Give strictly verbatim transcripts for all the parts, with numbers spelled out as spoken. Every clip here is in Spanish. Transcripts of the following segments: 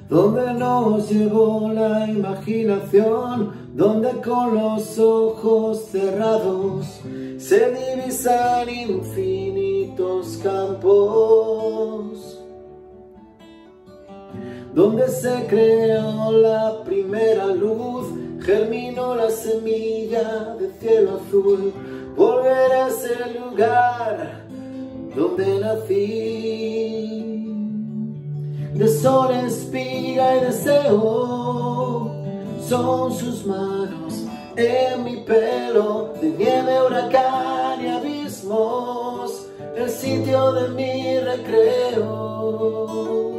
donde nos llevó la imaginación, donde con los ojos cerrados se divisan infinitos campos, donde se creó la primera luz, germinó la semilla de cielo azul. Volver a ese lugar donde nací. De sol, espiga y deseo son sus manos en mi pelo, de nieve, huracán y abismos, el sitio de mi recreo.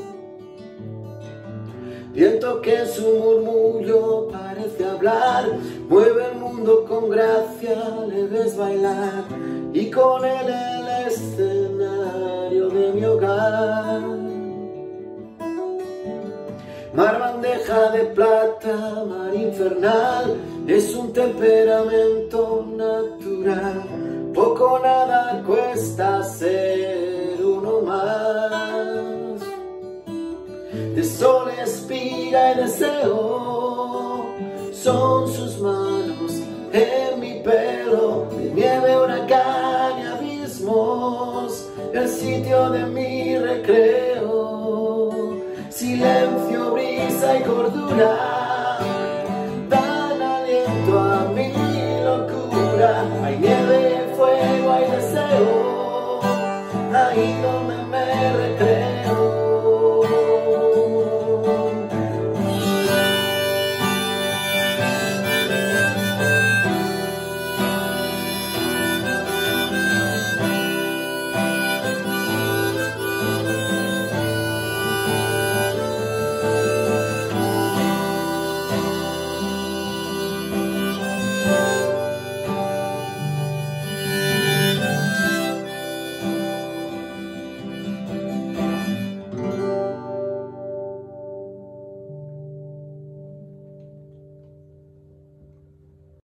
Viento que en su murmullo parece hablar, mueve el mundo con gracia, le ves bailar, y con él el escenario de mi hogar. Mar bandeja de plata, mar infernal, es un temperamento natural, poco o nada cuesta ser uno más. De sol, espiga y deseo son sus manos en mi pelo, de nieve, huracán y abismos, el sitio de mi recreo. Silencio, brisa y cordura dan aliento a mí.